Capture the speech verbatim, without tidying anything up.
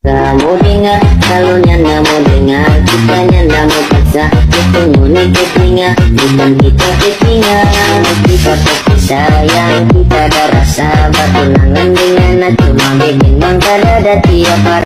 Kamu dengar, kalau nyanda mau dengar, kita nyanda mau paksa. Itu murni ketinggal, bukan kita ketinggal. Kita pasti sayang, kita ada rasa. Bertunangan dengan cuma bikin bangsa dada tiap hari.